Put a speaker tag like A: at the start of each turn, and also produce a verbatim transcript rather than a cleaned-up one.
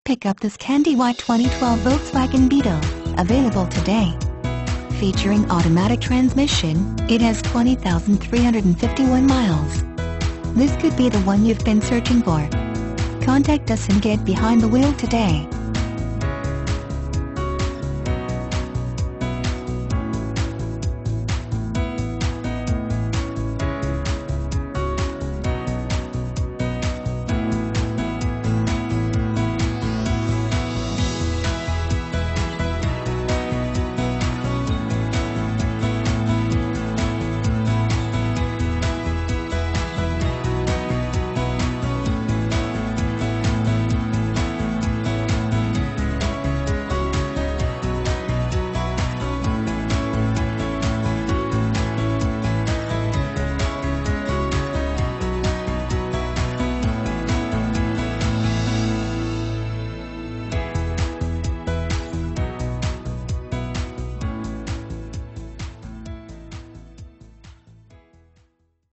A: Pick up this candy white twenty twelve Volkswagen Beetle, available today. Featuring automatic transmission, it has twenty thousand three hundred fifty-one miles. This could be the one you've been searching for. Contact us and get behind the wheel today.